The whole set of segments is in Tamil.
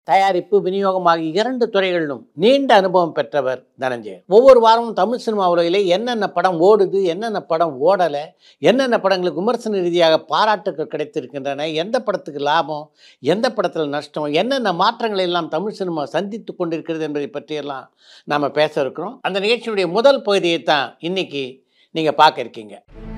தயாரிப்பு, விநியோகம் ஆகிய 2 துறைகளிலும் நீண்ட அனுபவம் பெற்றவர் தனஞ்சயன். ஒவ்வொரு வாரமும் தமிழ் சினிமா உலகிலே என்னென்ன படம் ஓடுது, என்னென்ன படம் ஓடலை, என்னென்ன படங்களுக்கு விமர்சன ரீதியாக பாராட்டுகள் கிடைத்திருக்கின்றன, எந்த படத்துக்கு லாபம், எந்த படத்தில் நஷ்டம், என்னென்ன மாற்றங்களை எல்லாம் தமிழ் சினிமா சந்தித்து கொண்டிருக்கிறது என்பதை பற்றியெல்லாம் நாம் பேச இருக்கிறோம். அந்த நிகழ்ச்சியுடைய முதல் பகுதியை தான் இன்னைக்கு நீங்கள் பார்க்க இருக்கீங்க.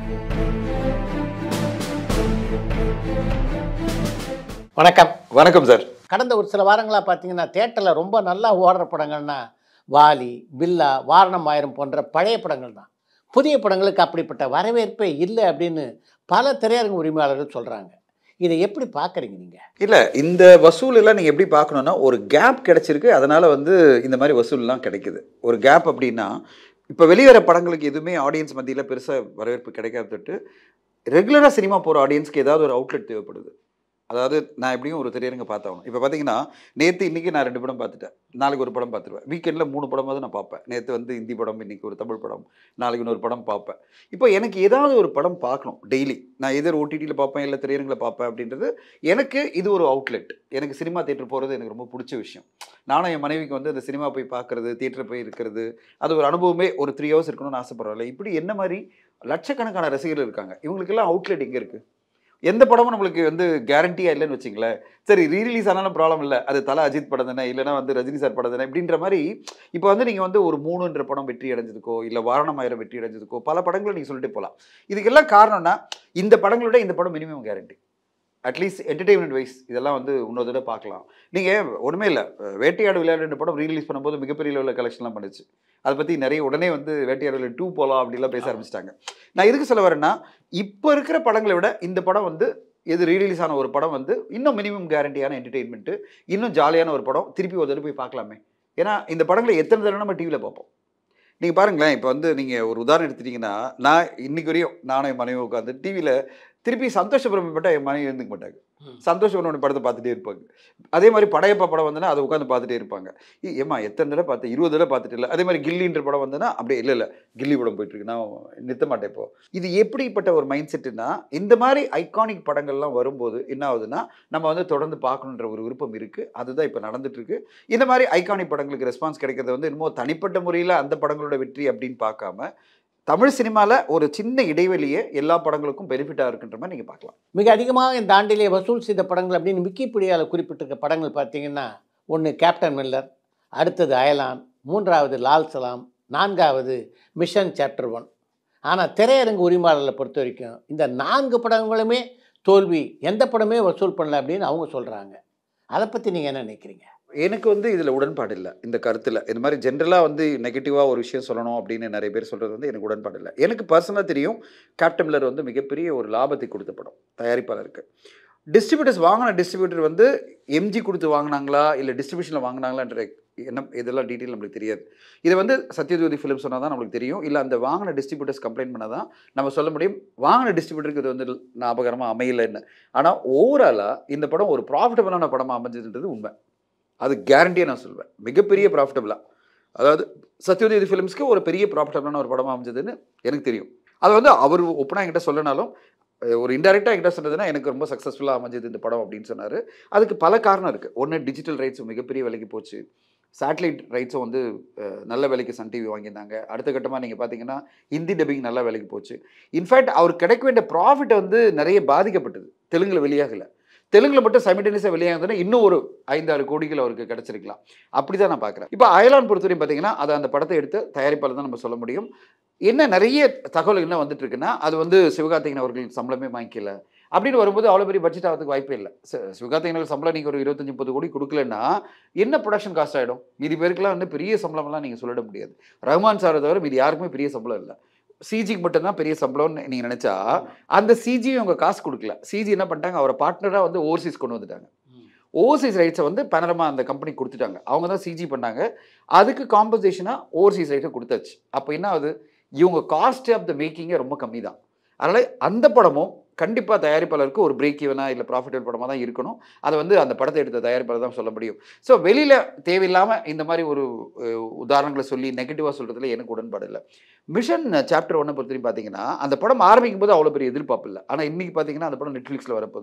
வணக்கம். வணக்கம் சார். கடந்த ஒரு சில வாரங்களாக பார்த்தீங்கன்னா தியேட்டரில் ரொம்ப நல்லா ஓடுற படங்கள்னா வாலி, பில்லா, வாரணம் ஆயிரம் போன்ற பழைய படங்கள் தான். புதிய படங்களுக்கு அப்படிப்பட்ட வரவேற்பே இல்லை அப்படின்னு பல திரையரங்கு உரிமையாளர்கள் சொல்கிறாங்க. இதை எப்படி பார்க்குறீங்க நீங்கள்? இல்லை, இந்த வசூல் எல்லாம் நீங்கள் எப்படி பார்க்கணுன்னா, ஒரு கேப் கிடைச்சிருக்கு, அதனால் இந்த மாதிரி வசூல்லாம் கிடைக்குது. ஒரு கேப் அப்படின்னா, இப்போ வெளிவர படங்களுக்கு எதுவுமே ஆடியன்ஸ் மத்தியில் பெருசாக வரவேற்பு கிடைக்காதுட்டு ரெகுலராக சினிமா போகிற ஆடியன்ஸ்க்கு ஏதாவது ஒரு அவுட்லெட் தேவைப்படுது. அதாவது நான் எப்படியும் ஒரு திரையரங்க பார்த்தாகணும். இப்போ பார்த்தீங்கன்னா நேற்று இன்றைக்கி நான் 2 படம் பார்த்துட்டேன், நாளைக்கு ஒரு படம் பார்த்துருவேன். வீக்கெண்டில் 3 படமாவது நான் பார்ப்பேன். நேற்று ஹிந்தி படம், இன்றைக்கி ஒரு தமிழ் படம், நாளைக்கு இன்னொரு படம் பார்ப்பேன். இப்போ எனக்கு ஏதாவது ஒரு படம் பார்க்கணும் டெய்லி. நான் எதிர் ஓடிடியில் பார்ப்பேன், இல்லை திரையரங்கில் பார்ப்பேன் அப்படின்றது எனக்கு இது ஒரு அவுட்லெட். எனக்கு சினிமா தியேட்டர் போகிறது எனக்கு ரொம்ப பிடிச்ச விஷயம். நானும் என் மனைவிக்கு அந்த சினிமா போய் பார்க்குறது, தியேட்டர் போய் இருக்கிறது, அது ஒரு அனுபவமே. ஒரு 3 ஹவர்ஸ் இருக்கணும்னு ஆசைப்படுறதில்ல. இப்படி என்ன மாதிரி லட்சக்கணக்கான ரசிகர்கள் இருக்காங்க. இவங்களுக்கெல்லாம் அவுட்லெட் எங்கே இருக்குது? எந்த படமும் நம்மளுக்கு கேரண்டியாக இல்லைன்னு வச்சிங்களேன். சரி, ரீரிலீஸ் ஆனாலும் ப்ராப்ளம் இல்லை, அது தலை அஜித் படம் தானே, இல்லைனா ரஜினி சார் படம் தானே இப்படின்ற மாதிரி. இப்போ நீங்கள் ஒரு 3 படம் வெற்றி அடைஞ்சதுக்கோ, இல்லை வாரணம் ஆயிரம் வெற்றி அடைஞ்சதுக்கோ, பல படங்களை நீங்கள் சொல்லிட்டு போகலாம். இதுக்கெல்லாம் காரணம்னா இந்த படங்களோட இந்த படம் minimum guarantee. At least entertainment wise இதெல்லாம் இன்னொரு தடவை பார்க்கலாம். நீங்கள் ஒன்றுமே இல்லை, வேட்டையாடு விளையாடு படம் ரீரிலீஸ் பண்ணும்போது மிகப்பெரிய லெவலில் கலெக்ஷன்லாம் பண்ணிச்சு. அதை பற்றி நிறைய உடனே வேட்டையாடு விளையாடு 2 போகலாம் அப்படிலாம் பேச ஆரம்பிச்சிட்டாங்க. நான் எதுக்கு சொல்ல வரேன்னா, இப்போ இருக்கிற படங்களை விட இந்த படம் எது ரீரிலீஸ் ஆன ஒரு படம் இன்னும் மினிமம் கேரண்டியான என்டர்டெயின்மெண்ட்டு, இன்னும் ஜாலியான ஒரு படம். திருப்பி ஒரு தடவை போய் பார்க்கலாமே. ஏன்னா இந்த படங்களை எத்தனை தடவை நம்ம டிவியில் பார்ப்போம். நீங்கள் பாருங்களேன், இப்போ நீங்கள் ஒரு உதாரணம் எடுத்துட்டிங்கன்னா, நான் இன்றைக்கு வரையும் நானும் என் மனைவி உட்காந்து டிவியில் திருப்பி சந்தோஷபுரம் என் மனைவி இருந்துக்க மாட்டாங்க. சந்தோஷபுரம் படத்தை பார்த்துட்டே இருப்பாங்க. அதே மாதிரி படையப்பா படம் அதை உட்காந்து பார்த்துட்டே இருப்பாங்க. ஏம்மா எத்தனை தடவை பார்த்து 20 தடவை பார்த்துட்டு இல்லை. அதே மாதிரி கில்லின்ற படம் அப்படியே இல்லை கில்லி படம் போயிட்டுருக்கு, நான் நிறுத்த மாட்டேன். இப்போ இது எப்படிப்பட்ட ஒரு மைண்ட் செட்டுன்னா, இந்த மாதிரி ஐகானிக் படங்கள்லாம் வரும்போது என்ன ஆகுதுன்னா, நம்ம தொடர்ந்து பார்க்கணுன்ற ஒரு விருப்பம் இருக்குது. அதுதான் இப்போ நடந்துட்டுருக்கு. இந்த மாதிரி ஐகானிக் படங்களுக்கு ரெஸ்பான்ஸ் கிடைக்கிறது இன்னும் தனிப்பட்ட முறையில் அந்த படங்களோட வெற்றி அப்படின்னு பார்க்காம, தமிழ் சினிமாவில் ஒரு சின்ன இடைவெளியே எல்லா படங்களுக்கும் பெனிஃபிட்டாக இருக்குன்ற மாதிரி நீங்கள் பார்க்கலாம். மிக அதிகமாக இந்த ஆண்டிலே வசூல் செய்த படங்கள் அப்படின்னு விக்கிபீடியாவில் குறிப்பிட்டிருக்க படங்கள் பார்த்தீங்கன்னா, 1 கேப்டன் மில்லர், அடுத்தது அயலான், 3வது லால் சலாம், 4வது மிஷன் சாப்டர் 1. ஆனால் திரையரங்கு உரிமையாளர்களை பொறுத்த வரைக்கும் இந்த 4 படங்களுமே தோல்வி, எந்த படமே வசூல் பண்ணல அப்படின்னு அவங்க சொல்கிறாங்க. அதை பற்றி நீங்கள் என்ன நினைக்கிறீங்க? எனக்கு இதில் உடன்பாடு இல்லை. இந்த கருத்தில் இந்த மாதிரி ஜென்ரலாக நெகட்டிவாக ஒரு விஷயம் சொல்லணும் அப்படின்னு நிறைய பேர் சொல்கிறது எனக்கு உடன்பாடு இல்லை. எனக்கு பர்சனலாக தெரியும், கேப்டன் மில்லர் மிகப்பெரிய ஒரு லாபத்தை கொடுத்த படம் தயாரிப்பாளருக்கு. டிஸ்ட்ரிபியூட்டர்ஸ் வாங்கின டிஸ்ட்ரிபியூட்டர் எம்ஜி கொடுத்து வாங்கினாங்களா, இல்லை டிஸ்ட்ரிபியூஷனில் வாங்கினாங்களான்ற இதெல்லாம் டீட்டெயில் நம்மளுக்கு தெரியாது. இதை சத்யஜோதி ஃபிலிம் சொன்னால் தான் நம்மளுக்கு தெரியும். இல்லை அந்த வாங்கின டிஸ்ட்ரிபியூட்டர்ஸ் கம்ப்ளைண்ட் பண்ணால் தான் நம்ம சொல்ல முடியும் வாங்கின டிஸ்ட்ரிபியூட்டருக்கு இது ஞாபகரமாக அமையலைன்னு. ஆனால் ஓவராலாக இந்த படம் ஒரு ப்ராஃபிட்டபிளான படமாக அமைஞ்சதுன்றது உண்மை. அது கேரண்டியாக நான் சொல்வேன், மிகப்பெரிய ப்ராஃபிட்டபிளாக. அதாவது சத்யஜோதி ஃபிலிம்ஸ்க்கு ஒரு பெரிய ப்ராஃபிட்டபிளான ஒரு படமாக அமைஞ்சதுன்னு எனக்கு தெரியும். அது அவர் ஓப்பனாக என்கிட்ட சொல்லனாலும் ஒரு இன்டெரக்டாக என்கிட்ட சொன்னதுன்னா எனக்கு ரொம்ப சக்ஸஸ்ஃபுல்லாக அமைஞ்சது இந்த படம் அப்படின்னு சொன்னார். அதுக்கு பல காரணம் இருக்குது. ஒன்று, டிஜிட்டல் ரைட்ஸும் மிகப்பெரிய விலைக்கு போச்சு. சேட்டலைட் ரைட்ஸும் நல்ல விலைக்கு சன் டிவி வாங்கியிருந்தாங்க. அடுத்த கட்டமாக நீங்கள் பார்த்தீங்கன்னா ஹிந்தி டப்பிங் நல்ல விலைக்கு போச்சு. இன்ஃபேக்ட் அவருக்கு கிடைக்க வேண்டிய ப்ராஃபிட் நிறைய பாதிக்கப்பட்டது. தெலுங்கில் வெளியாகலை. தெலுங்கில் மட்டும் சைமல்டேனியஸாக வெளியாகுதுன்னா இன்னும் ஒரு 5-6 கோடிகள் அவருக்கு கிடச்சிருக்கலாம். அப்படி தான் நான் பார்க்குறேன். இப்போ அயலான் பொறுத்தவரையும் பார்த்தீங்கன்னா, அதை அந்த படத்தை எடுத்து தயாரிப்பாளர் தான் நம்ம சொல்ல முடியும். என்ன நிறைய தகவல் என்ன வந்துட்டு இருக்குன்னா, அது சிவகார்த்திகேயன் அவர்கள் சம்பளமே வாங்கிக்கல அப்படின்னு வரும்போது அவ்வளோ பெரிய பட்ஜெட் ஆகிறதுக்கு வாய்ப்பே இல்லை. சிவகார்த்திகேயன் சம்பளம் நீங்கள் ஒரு 25-30 கோடி கொடுக்கலன்னா என்ன ப்ரொடக்ஷன் காஸ்ட் ஆகிடும்? மீதி பேருக்குலாம் பெரிய சம்பளம்லாம் நீங்கள் சொல்லிட முடியாது. ரஹ்மான் சாரை தவிர மீதி யாருக்குமே பெரிய சம்பளம் இல்லை. சிஜிக்கு மட்டும்தான் பெரிய சம்பளம்னு நீங்கள் நினச்சா, அந்த சிஜியும் அவங்க காசு கொடுக்கல. சிஜி என்ன பண்ணிட்டாங்க, அவரை பார்ட்னராக ஓவர்சீஸ் கொண்டு வந்துட்டாங்க. ஓவர்சீஸ் ரைட்ஸை பனரமா அந்த கம்பெனி கொடுத்துட்டாங்க. அவங்க தான் சிஜி பண்ணாங்க. அதுக்கு காம்பன்சேஷனாக ஓவர்சீஸ் ரைட்ஸை கொடுத்தாச்சு. அப்போ என்ன ஆகுது, இவங்க காஸ்ட் ஆஃப் த மேக்கிங்கே ரொம்ப கம்மி தான். அதனால் அந்த படமும் கண்டிப்பாக தயாரிப்பாளருக்கு ஒரு பிரேக் ஈவனாக இல்லை ப்ராஃபிட்டபிள் படமாக தான் இருக்கணும். அதை அந்த படத்தை எடுத்த தயாரிப்பாளர் தான் சொல்ல முடியும். ஸோ வெளியில் தேவையில்லாமல் இந்த மாதிரி ஒரு உதாரணங்களை சொல்லி நெகட்டிவாக சொல்கிறதுல எனக்கு உடன்பாடு இல்லை. மிஷன் சாப்டர் 1 பொறுத்தவரைக்கும் பார்த்தீங்கன்னா, அந்த படம் ஆரம்பிக்கும் போது அவ்வளோ பெரிய எதிர்பார்ப்பு இல்லை. ஆனால் இன்றைக்கி பார்த்தீங்கன்னா அந்த படம் நெட்ஃப்ளிக்ஸில் வரப்போகுது.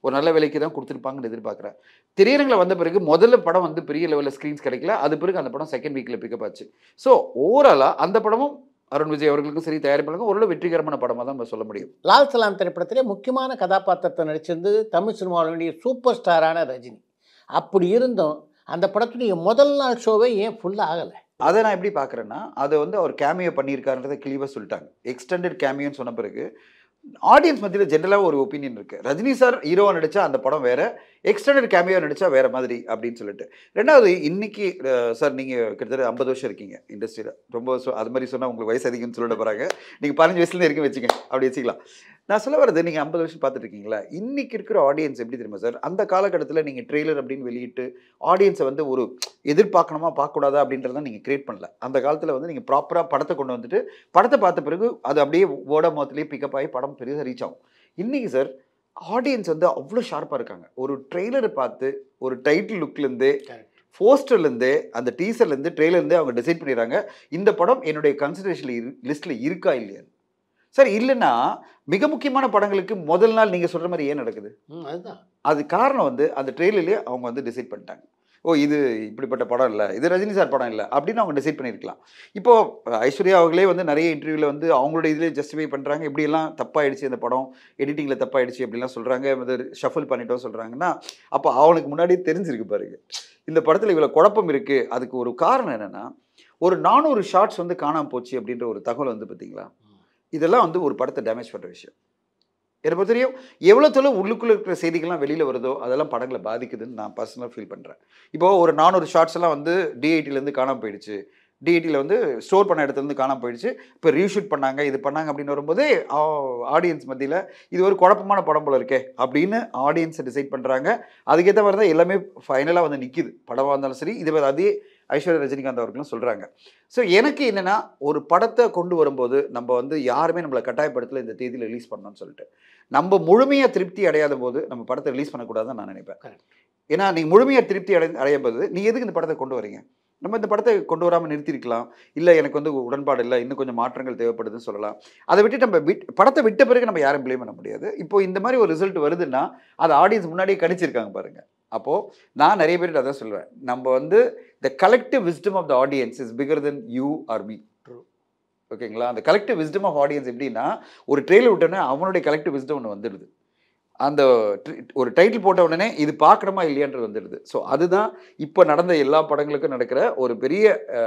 ஒரு நல்ல விலைக்கு தான் கொடுத்துருப்பாங்கன்னு எதிர்பார்க்குறேன். திரையரங்கில் வந்த பிறகு முதல்ல படம் வந்து பெரிய லெவலில் ஸ்க்ரீன்ஸ் கிடைக்கல. அது பிறகு அந்த படம் செகண்ட் வீக்கில் பிக்கப் ஆச்சு. ஸோ ஓவராலாக அந்த படமும் அருண் விஜய் அவர்களுக்கும் சரி, தயாரிப்பாளருக்கும் ஓரளவு வெற்றிகரமான படமாக தான் நம்ம சொல்ல முடியும். லால் சலாம் திரைப்படத்திலே முக்கியமான கதாபாத்திரத்தை நடிச்சிருந்து தமிழ் சினிமாவில் வேண்டிய சூப்பர் ஸ்டாரான ரஜினி. அப்படி இருந்தும் அந்த படத்துடைய முதல் நாள் ஷோவே ஏன் ஃபுல்லாக ஆகலை? அதை நான் எப்படி பார்க்குறேன்னா, அதை வந்து அவர் கேமியோ பண்ணியிருக்காருன்றதை கிளிவாக சொல்லிட்டாங்க. எக்ஸ்டெண்டட் கேமியோன்னு சொன்ன பிறகு ஆடியன்ஸ் மத்தியில் ஜென்ரலாக ஒரு ஒப்பீனியன் இருக்குது. ரஜினி சார் ஹீரோவாக நடித்தா அந்த படம் வேறு, எக்ஸ்டெண்டட் கேமியோ நடித்தா வேறு மாதிரி அப்படின்னு சொல்லிட்டு. ரெண்டாவது, இன்னைக்கு சார் நீங்கள் கிட்டத்தட்ட 50 வருஷம் இருக்கீங்க இண்டஸ்ட்ரியில். ரொம்ப வருஷம் அது மாதிரி சொன்னால் உங்களுக்கு வயசு அதிகம்னு சொல்லிட்டு போகிறாங்க. நீங்கள் 15 வயசுலேருந்து இருக்க வச்சுக்கங்க, அப்படி வச்சுக்கலாம். நான் சொல்ல வரது, நீங்கள் 50 வருஷம் பார்த்துட்டு இருக்கீங்களா, இன்றைக்கி இருக்கிற ஆடியன்ஸ் எப்படி தெரியுமா சார்? அந்த காலகட்டத்தில் நீங்கள் ட்ரெய்லர் அப்படின்னு வெளியிட்டு ஆடியன்ஸை வந்து ஒரு எதிர்பார்க்கணுமா பார்க்கக்கூடாதா அப்படின்றத நீங்கள் கிரியேட் பண்ணல. அந்த காலத்தில் வந்து நீங்கள் ப்ராப்பராக படத்தை கொண்டு வந்துட்டு படத்தை பார்த்த பிறகு அது அப்படியே வேர்ட் ஆஃப் மவுத்லேயே பிக்கப் ஆகி படம் பெருசாக ரீச் ஆகும். இன்றைக்கி சார் ஆடியன்ஸ் வந்து அவ்வளோ ஷார்ப்பாக இருக்காங்க. ஒரு ட்ரெய்லரை பார்த்து ஒரு டைட்டில் லுக்லேருந்தே, போஸ்டர்லேருந்தே, அந்த டீசர்லேருந்து, ட்ரெய்லர்லேருந்தே அவங்க டிசைட் பண்ணிடுறாங்க இந்த படம் என்னுடைய கன்சிடரேஷன் லிஸ்ட்டில் இருக்கா இல்லையா. சார் இல்லைன்னா மிக முக்கியமான படங்களுக்கு முதல் நாள் நீங்கள் சொல்கிற மாதிரி ஏன் நடக்குது? அதுதான் அது காரணம் வந்து அந்த ட்ரெய்லர்லேயே அவங்க வந்து டிசைட் பண்ணிட்டாங்க. ஓ, இது இப்படிப்பட்ட படம் இல்லை, இது ரஜினி சார் படம் இல்லை அப்படின்னு அவங்க டிசைட் பண்ணியிருக்கலாம். இப்போது ஐஸ்வர்யா அவர்களே வந்து நிறைய இன்டர்வியூவில் வந்து அவங்களோட இதிலே ஜஸ்டிஃபை பண்ணுறாங்க, இப்படியெல்லாம் தப்பாயிடுச்சு இந்த படம், எடிட்டிங்கில் தப்பாயிடுச்சு அப்படிலாம் சொல்கிறாங்க, வந்து ஷஃபில் பண்ணிட்டோம் சொல்கிறாங்கன்னா, அப்போ அவனுக்கு முன்னாடியே தெரிஞ்சிருக்கு பாருங்க இந்த படத்தில் இவ்வளோ குழப்பம் இருக்குது. அதுக்கு ஒரு காரணம் என்னென்னா, ஒரு 400 ஷார்ட்ஸ் வந்து காணாமல் போச்சு அப்படின்ற ஒரு தகவல் வந்து பார்த்தீங்களா, இதெல்லாம் வந்து ஒரு படத்தை டேமேஜ் பண்ணுற விஷயம். எனக்கு பொறுத்த தெரியும் எவ்வளோ தொழில் உள்ளுக்குள்ளே இருக்கிற செய்திகள்லாம் வெளியில் வருதோ அதெல்லாம் படங்களை பாதிக்குதுன்னு நான் பர்சனலாக ஃபீல் பண்ணுறேன். இப்போது ஒரு 400 ஷார்ட்ஸ் எல்லாம் வந்து டிஐடிலேருந்து காணாமல் போயிடுச்சு, டிஐடியில் வந்து ஸ்டோர் பண்ண இடத்துலேருந்து காணாமல் போயிடுச்சு, இப்போ ரீஷூட் பண்ணாங்க, இது பண்ணாங்க அப்படின்னு வரும்போது ஆடியன்ஸ் மத்தியில் இது ஒரு குழப்பமான படம் போல இருக்கே அப்படின்னு ஆடியன்ஸை டிசைட் பண்ணுறாங்க. அதுக்கேற்ற மாதிரி தான் எல்லாமே ஃபைனலாக வந்து நிற்கிது. படமாக இருந்தாலும் சரி, இது அதே ஐஸ்வர்யா ரஜினிகாந்த் அவர்களும் சொல்கிறாங்க. ஸோ எனக்கு என்னென்னா, ஒரு படத்தை கொண்டு வரும்போது நம்ம வந்து யாருமே நம்மளை கட்டாயப்படுத்தல இந்த தேதியில் ரிலீஸ் பண்ணணும்னு சொல்லிட்டு. நம்ம முழுமையாக திருப்தி அடையாத போது நம்ம படத்தை ரிலீஸ் பண்ணக்கூடாதுன்னு நான் நினைப்பேன். ஏன்னா நீங்கள் முழுமையாக திருப்தி அடையும் போது நீ எதுக்கு இந்த படத்தை கொண்டு வரீங்க? நம்ம இந்த படத்தை கொண்டு வராமல் நிறுத்திருக்கலாம், இல்லை எனக்கு வந்து உடன்பாடு இல்லை, இன்னும் கொஞ்சம் மாற்றங்கள் தேவைப்படுதுன்னு சொல்லலாம். அதை விட்டு நம்ம படத்தை விட்ட பிறகு நம்ம யாரும் ப்ளேம் பண்ண முடியாது. இப்போ இந்த மாதிரி ஒரு ரிசல்ட் வருதுன்னா அது ஆடியன்ஸ் முன்னாடியே கணிச்சிருக்காங்க பாருங்கள். அப்போது நான் நிறைய பேர்கிட்ட அதான் சொல்லுவேன், நம்ம வந்து the collective wisdom of the audience is bigger than you or me. ஓகேங்களா? அந்த கலெக்டிவ் விஸ்டம் ஆஃப் ஆடியன்ஸ் எப்படின்னா, ஒரு ட்ரெய்லர் விட்டோன்னே அவனுடைய கலெக்டிவ் விஸ்டம் ஒன்று வந்துடுது. அந்த ஒரு டைட்டில் போட்ட உடனே இது பார்க்கணுமா இல்லையான்றது வந்துடுது. ஸோ அதுதான் இப்போ நடந்த எல்லா படங்களுக்கும் நடக்கிற ஒரு பெரிய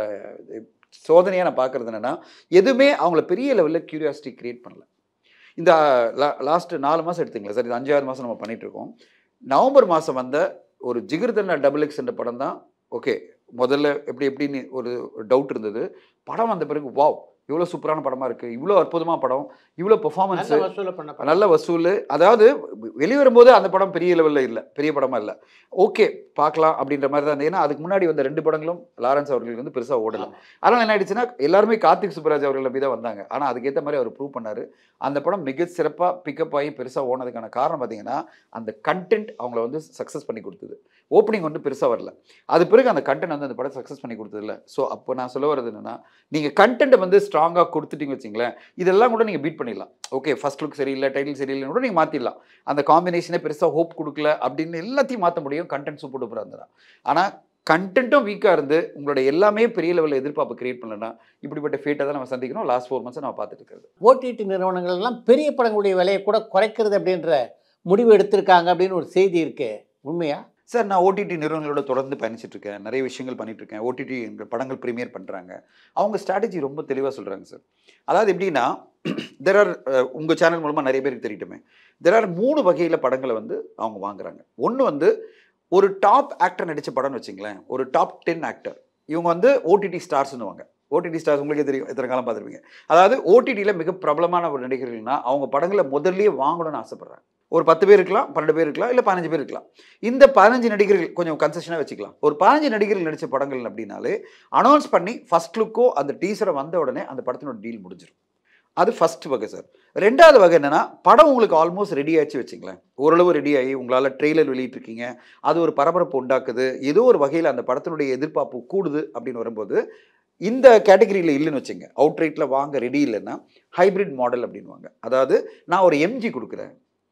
சோதனையாக நான் பார்க்குறது என்னென்னா, எதுவுமே அவங்கள பெரிய லெவலில் க்யூரியாசிட்டி க்ரியேட் பண்ணல. இந்த லாஸ்ட்டு 4 மாதம் எடுத்துங்களேன் சார், இது 5வது மாதம் நம்ம பண்ணிகிட்ருக்கோம். நவம்பர் மாதம் வந்த ஒரு ஜிகர்தண்டா XX என்ற படம் தான். ஓகே, முதல்ல எப்படின்னு ஒரு டவுட் இருந்தது. படம் வந்த பிறகு வாவ், இவ்வளோ சூப்பரான படமாக இருக்குது, இவ்வளோ அற்புதமான படம், இவ்வளோ பெர்ஃபார்மன்ஸு, நல்ல வசூல். அதாவது வெளிவரும்போது அந்த படம் பெரிய லெவலில் இல்லை, பெரிய படமாக இல்லை, ஓகே பார்க்கலாம் அப்படின்ற மாதிரி தான். ஏன்னா அதுக்கு முன்னாடி வந்த 2 படங்களும் லாரன்ஸ் அவர்களுக்கு வந்து பெருசாக ஓடலை. அதனால் என்ன ஆயிடுச்சுன்னா எல்லாருமே கார்த்திக் சுப்பராஜ் அவர்கள் நம்பி தான் வந்தாங்க. ஆனால் அதுக்கேற்ற மாதிரி அவர் ப்ரூவ் பண்ணார். அந்த படம் மிக சிறப்பாக பிக்கப் ஆகி பெருசாக ஓனதுக்கான காரணம் பார்த்தீங்கன்னா, அந்த கண்டென்ட் அவங்கள வந்து சக்ஸஸ் பண்ணி கொடுத்தது. ஓப்பனிங் வந்து பெருசாக வரல, அது பிறகு அந்த கண்டென்ட் வந்து அந்த படம் சக்ஸஸ் பண்ணி கொடுத்ததில்ல. ஸோ அப்போ நான் சொல்ல வர்றது என்னென்னா, நீங்கள் கண்டென்ட்டை வந்து ஸ்ட்ராங்காக கொடுத்துட்டீங்க வச்சிங்களேன், இதெல்லாம் கூட நீங்கள் பீட் பண்ணிடலாம். ஓகே, ஃபர்ஸ்ட் லுக் சரியில்லை, டைட்டில் சரியில்லைன்னு கூட நீங்கள் மாற்றிடலாம். அந்த காம்பினேஷனே பெருசாக ஹோப் கொடுக்கல அப்படின்னு எல்லாத்தையும் மாற்ற முடியும், கண்டென்ட் சூப்பர் டூப்பராக இருந்ததா. ஆனால் கண்டென்ட்டும் வீக்காக இருந்து உங்களோட எல்லாமே பெரிய லெவலில் எதிர்பார்ப்பு கிரியேட் பண்ணலன்னா இப்படிப்பட்ட ஃபேட்டை தான் நம்ம சந்திக்கணும். லாஸ்ட் 4 மந்த்ஸ் நம்ம பார்த்துட்டு இருக்கிறது. ஓடிடி நிறுவனங்கள் எல்லாம் பெரிய படங்களுடைய விலையை கூட குறைக்கிறது அப்படின்ற முடிவு எடுத்திருக்காங்க அப்படின்னு ஒரு செய்தி இருக்கு, உண்மையா சார்? நான் ஓடிடி நிறுவனங்களோட தொடர்ந்து பயணிச்சுட்டு இருக்கேன், நிறைய விஷயங்கள் பண்ணிட்டு இருக்கேன். ஓடிடி படங்கள் ப்ரீமியர் பண்ணுறாங்க, அவங்க ஸ்ட்ராட்டஜி ரொம்ப தெளிவாக சொல்கிறாங்க சார். அதாவது எப்படின்னா, தெர் ஆர் உங்கள் சேனல் மூலமாக நிறைய பேருக்கு தெரியட்டுமே, தெர் ஆர் 3 வகையில் படங்களை வந்து அவங்க வாங்குறாங்க. ஒன்று வந்து ஒரு டாப் ஆக்டர் நடித்த படம்னு வச்சிங்களேன், ஒரு டாப் 10 ஆக்டர், இவங்க வந்து ஓடிடி ஸ்டார்ஸ்னுவாங்க. ஓடிடி ஸ்டார்ஸ் உங்களுக்கே தெரியும், எத்தனை காலம் பார்த்துருப்பீங்க. அதாவது ஓடிடியில் மிக பிரபலமான ஒரு நடிகர்கள்னா அவங்க படங்களை முதல்லயே வாங்கணும்னு ஆசைப்படுறாங்க. ஒரு 10 பேர் இருக்கலாம், 12 பேர் இருக்கலாம், இல்லை 15 பேர் இருக்கலாம். இந்த 15 நடிகர்கள் கொஞ்சம் கன்செஷனாக வச்சுக்கலாம். ஒரு 15 நடிகர்கள் நடித்த படங்கள் அப்படின்னாலே அனௌன்ஸ் பண்ணி ஃபர்ஸ்ட் லுக்கோ அந்த டீசரை வந்த உடனே அந்த படத்தினோட டீல் முடிஞ்சிடும். அது ஃபர்ஸ்ட் வகை சார். 2வது வகை என்னென்னா, படம் உங்களுக்கு ஆல்மோஸ்ட் ரெடி ஆகிடுச்சு வச்சுங்களேன், ஓரளவு ரெடி ஆகி உங்களால் ட்ரெய்லர் வெளியிட்டிருக்கீங்க, அது ஒரு பரபரப்பு உண்டாக்குது, ஏதோ ஒரு வகையில் அந்த படத்தினுடைய எதிர்பார்ப்பு கூடுது அப்படின்னு வரும்போது இந்த கேட்டகரியில் இல்லைன்னு வச்சுங்க, அவுட் ரைட்டில் வாங்க ரெடி இல்லைன்னா ஹைப்ரிட் மாடல் அப்படின்வாங்க. அதாவது நான் ஒரு எம்ஜி கொடுக்குறேன்,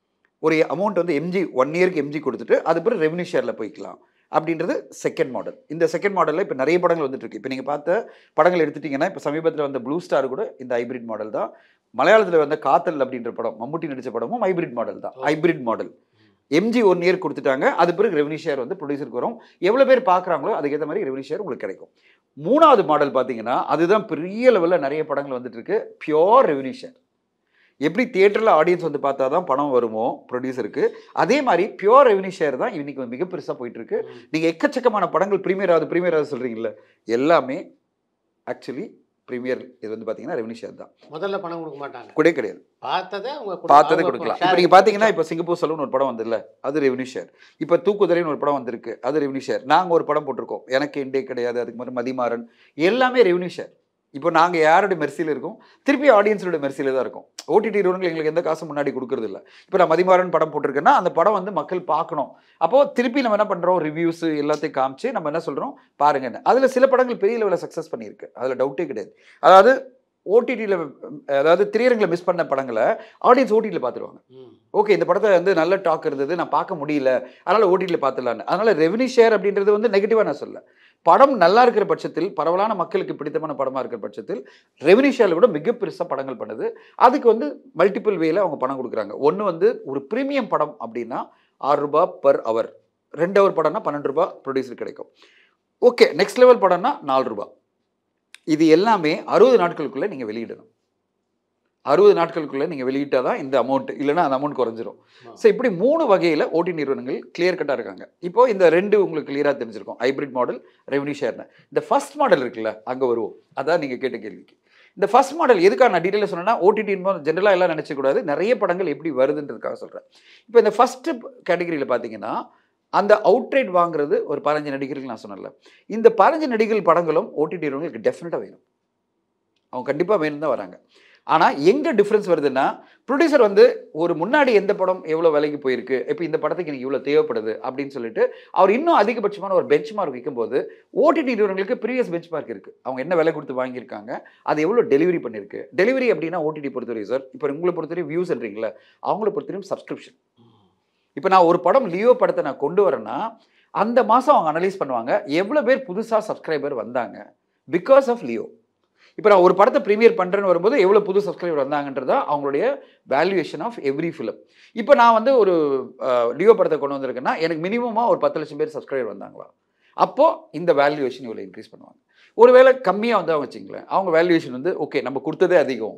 ஒரு அமௌண்ட் வந்து எம்ஜி 1 இயருக்கு எம்ஜி கொடுத்துட்டு அது பிறகு ரெவன்யூ ஷேரில் போய்க்கலாம் அப்படின்றது செகண்ட் மாடல். இந்த செகண்ட் மாடலில் இப்போ நிறைய படங்கள் வந்துட்டு இருக்கு. இப்போ நீங்கள் பார்த்த படங்கள் எடுத்துட்டிங்கன்னா இப்போ சமீபத்தில் வந்த ப்ளூ ஸ்டார் கூட இந்த ஹைபிரிட் மாடல் தான். மலையாளத்தில் வந்த காத்தல் அப்படின்ற படம் மம்முட்டி நடித்த படமும் ஹைபிரிட் மாடல் தான். ஹைபிரிட் மாடல் எம்ஜி 1 இயர் கொடுத்துட்டாங்க, அது பிறகு ரெவன்யூ ஷேர் வந்து ப்ரொடியூசருக்கு வரும். எவ்வளோ பேர் பார்க்குறாங்களோ அதுக்கேற்ற மாதிரி ரெவன்யூ ஷேர் உங்களுக்கு கிடைக்கும். 3வது மாடல் பார்த்தீங்கன்னா அதுதான் பெரிய லெவலில் நிறைய படங்கள் வந்துட்டு இருக்கு, பியோர் ரெவன்யூ ஷேர். எப்படி தியேட்டரில் ஆடியன்ஸ் வந்து பார்த்தா தான் பணம் வருமோ ப்ரொடியூசருக்கு, அதே மாதிரி பியோர் ரெவன்யூ ஷேர் தான் இன்னைக்கு மிக பெருசாக போயிட்டு இருக்கு. நீங்கள் எக்கச்சக்கமான படங்கள் ப்ரீமியர் ஆகுது சொல்கிறீங்கள, எல்லாமே ஆக்சுவலி ப்ரீமியர் இது வந்து பார்த்தீங்கன்னா ரெவன்யூ ஷேர் தான். முதல்ல பணம் கொடுக்க மாட்டாங்க, கிடையாது. பார்த்ததே கொடுக்கலாம். இப்போ நீங்கள் பார்த்தீங்கன்னா இப்போ சிங்கப்பூர் சலூன் ஒரு படம் வந்ததில்ல, அது ரெவன்யூ ஷேர். இப்போ தூக்குதலைன்னு ஒரு படம் வந்திருக்கு, அது ரெவன்யூ ஷேர். நாங்கள் ஒரு படம் போட்டிருக்கோம், எனக்கு இண்டே கிடையாது, அதுக்கு மாதிரி மதிமாறன், எல்லாமே ரெவன்யூ ஷேர். இப்போ நாங்கள் யாரோட மெர்சியில் இருக்கோம், திருப்பி ஆடியன்ஸோட மெர்சியில் தான் இருக்கும். ஓடிடி நிறுவனங்கள் எங்களுக்கு எந்த காசும் முன்னாடி கொடுக்குறது இல்லை. இப்போ நான் மதிமாறன் படம் போட்டிருக்கேன்னா அந்த படம் வந்து மக்கள் பார்க்கணும். அப்போது திருப்பி நம்ம என்ன பண்ணுறோம், ரிவ்யூஸ் எல்லாத்தையும் காமிச்சு நம்ம என்ன சொல்கிறோம் பாருங்கன்னு. அதில் சில படங்கள் பெரிய லெவலில் சக்ஸஸ் பண்ணியிருக்கு, அதில் டவுட்டே கிடையாது. அதாவது ஓடிடியில், அதாவது திரையரங்கில் மிஸ் பண்ண படங்களை ஆடியன்ஸ் ஓடிடியில் பார்த்துருவாங்க. ஓகே, இந்த படத்தை வந்து நல்ல டாக் இருந்தது, நான் பார்க்க முடியல, அதனால் ஓடிடியில் பார்த்துடலான்னு. அதனால் ரெவன்யூ ஷேர் அப்படின்றது வந்து நெகட்டிவாக நான் சொல்ல. படம் நல்லா இருக்கிற பட்சத்தில், பரவலான மக்களுக்கு பிடித்தமான படமாக இருக்கிற பட்சத்தில் ரெவன்யூ ஷேரில் கூட மிக பெருசாக படங்கள் பண்ணுது. அதுக்கு வந்து மல்டிபிள் வேல அவங்க பணம் கொடுக்குறாங்க. ஒன்று வந்து ஒரு ப்ரீமியம் படம் அப்படின்னா ₹6 per hour, 2 hour படம்னா ₹12 ப்ரொடியூசர் கிடைக்கும். ஓகே, நெக்ஸ்ட் லெவல் படம்னா ₹4. இது எல்லாமே 60 நாட்களுக்குள்ளே நீங்கள் வெளியிடணும். 60 நாட்களுக்குள்ளே நீங்கள் வெளியிட்டால் தான் இந்த அமௌண்ட், இல்லைன்னா அந்த அமௌண்ட் குறைஞ்சிரும். ஸோ இப்படி 3 வகையில் ஓடி நிறுவனங்கள் கிளியர் கட்டாக இருக்காங்க. இப்போ இந்த 2 உங்களுக்கு கிளியராக தெரிஞ்சிருக்கும், ஹைப்ரிட் மாடல், ரெவன்யூ ஷேர்னு. இந்த ஃபர்ஸ்ட் மாடல் இருக்குல்ல, அங்கே வருவோம். அதான் நீங்கள் கேட்ட கேள்விக்கு. இந்த ஃபர்ஸ்ட் மாடல் எதுக்காக நான் டீட்டெயிலாக சொன்னேன்னா, ஓடிடி ஜென்ரலாக எல்லாம் நினச்சக்கூடாது, நிறைய படங்கள் எப்படி வருதுன்றதுக்காக சொல்கிறேன். இப்போ இந்த ஃபஸ்ட்டு கேட்டகரியில் பார்த்தீங்கன்னா அந்த அவுட்ரைட் வாங்குறது ஒரு 15 நடிகர்கள் நான் சொன்னல, இந்த 15 நடிகர்கள் படங்களும் ஓடிடி நிறுவனங்களுக்கு டெஃபினட்டாக வேணும், அவங்க கண்டிப்பாக வேணும் தான் வராங்க. ஆனால் எங்கே டிஃப்ரென்ஸ் வருதுன்னா, ப்ரொடியூசர் வந்து ஒரு முன்னாடி எந்த படம் எவ்வளோ விலைக்கு போயிருக்கு, இப்போ இந்த படத்துக்கு எனக்கு இவ்வளோ தேவைப்படுது அப்படின்னு சொல்லிட்டு அவர் இன்னும் அதிகபட்சமான ஒரு பெஞ்ச் மார்க் வைக்கும்போது, ஓடிடி நிறுவனங்களுக்கு ப்ரீவியஸ் பெஞ்ச் மார்க் இருக்குது. அவங்க என்ன விலை கொடுத்து வாங்கியிருக்காங்க, அது எவ்வளோ டெலிவரி பண்ணியிருக்கு. டெலிவரி அப்படின்னா ஓடிடி பொறுத்தவரைக்கும் சார், இப்போ உங்களை பொறுத்தவரைக்கும் வியூஸ் சொல்கிறீங்களா, அவங்கள பொறுத்தவரைக்கும் சப்ஸ்கிரிப்ஷன். இப்போ நான் ஒரு படம் லியோ படத்தை நான் கொண்டு வரேன்னா அந்த மாதம் அவங்க அனலைஸ் பண்ணுவாங்க எவ்வளோ பேர் புதுசாக சப்ஸ்கிரைபர் வந்தாங்க பிகாஸ் ஆஃப் லியோ. இப்போ நான் ஒரு படத்தை ப்ரீமியர் பண்ணுறேன்னு வரும்போது எவ்வளோ புது சப்ஸ்கிரைபர் வந்தாங்கன்றதா அவங்களுடைய வேல்யூவேஷன் ஆஃப் எவ்ரி ஃபிலிம். இப்போ நான் வந்து ஒரு லியோ படத்தை கொண்டு வந்திருக்கேன்னா எனக்கு மினிமமாக ஒரு 10 லட்சம் பேர் சப்ஸ்கிரைபர் வந்தாங்களா, அப்போது இந்த வேல்யூவேஷன் இவ்வளோ இன்க்ரீஸ் பண்ணுவாங்க. ஒருவேளை கம்மியாக வந்தால் வச்சுங்களேன், அவங்க வேல்யூவேஷன் வந்து ஓகே நம்ம கொடுத்ததே அதிகம்,